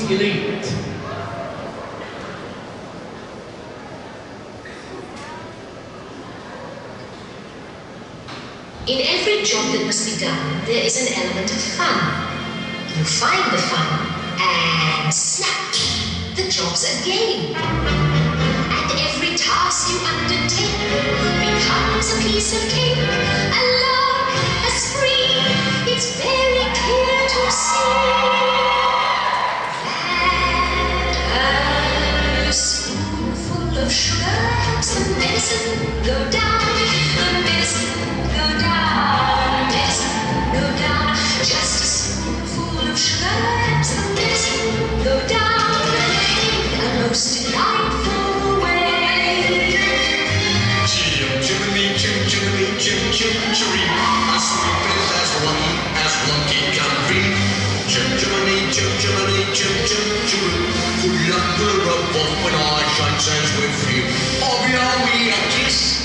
elite. In every job that must be done, there is an element of fun. You find the fun, and snap, the job's a game. And every task you undertake becomes a piece of cake, a lark, a spree. It's very clear to see that a spoonful of sugar helps the medicine go down, the medicine go down, medicine go down. Just a spoonful of sugar helps the medicine go down in a most delightful way. Jiminy, Jiminy, as sweet as lucky can be. Jiminy, full under a buff when I shine hands with you. Oh, yeah, we a kiss.